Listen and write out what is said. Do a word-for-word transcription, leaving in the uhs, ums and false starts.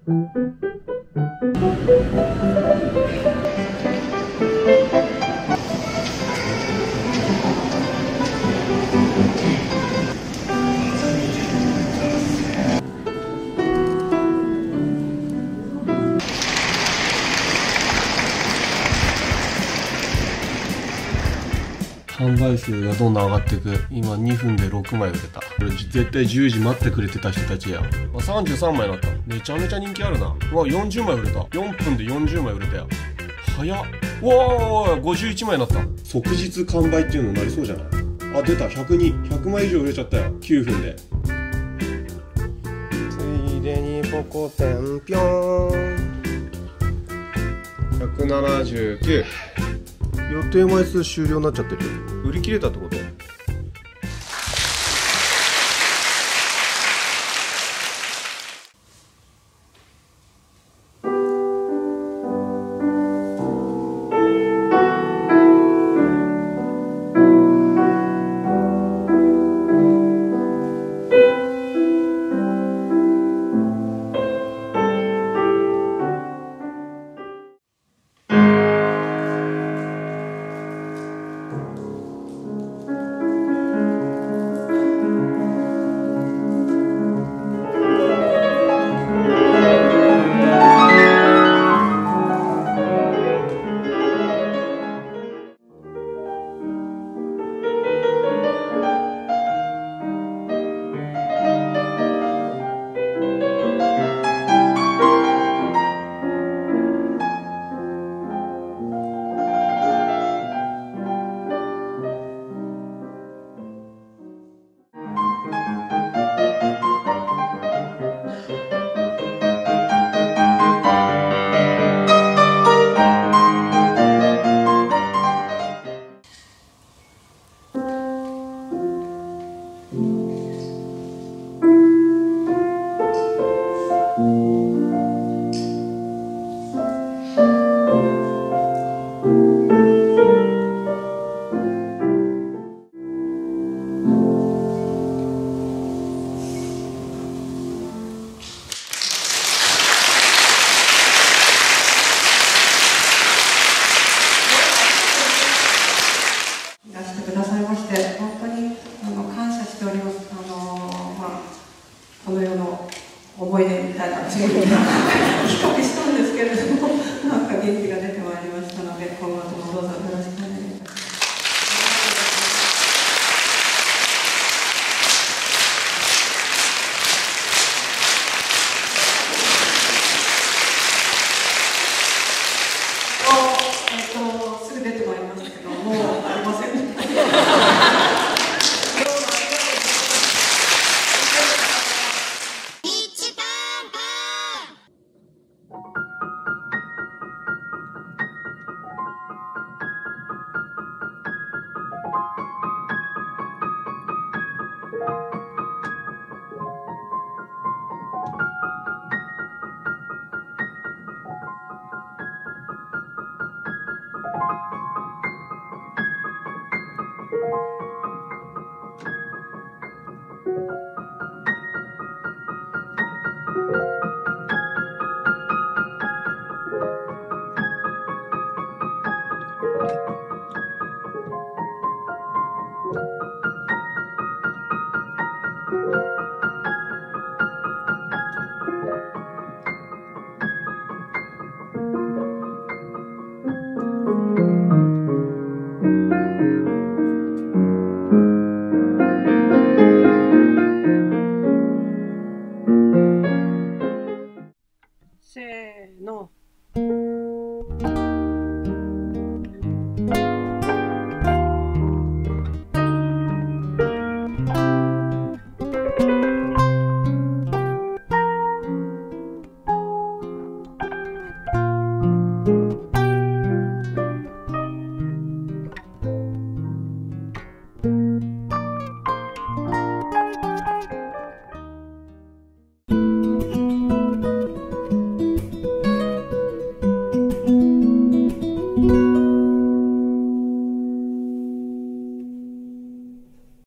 販売数がどんどん上がっていく。今にふんでろくまい売れた。これ絶対じゅうじ待ってくれてた人たちや。あ、さんじゅうさんまいになった。めちゃめちゃ人気あるな。うわ、よんじゅうまい売れた。よんぷんでよんじゅうまい売れたよ。早っ。うわー、ごじゅういちまいになった。即日完売っていうのになりそうじゃない？あ、出た。ひゃくに、ひゃくまい以上売れちゃったよ。きゅうふんで。ついでにポコペンぴょーん。ひゃくななじゅうきゅう。予定枚数終了になっちゃってるよ。売り切れたってこと？ くださいまして本当にあの感謝しております。あのまあこの世の思い出みたいな比較したんですけれども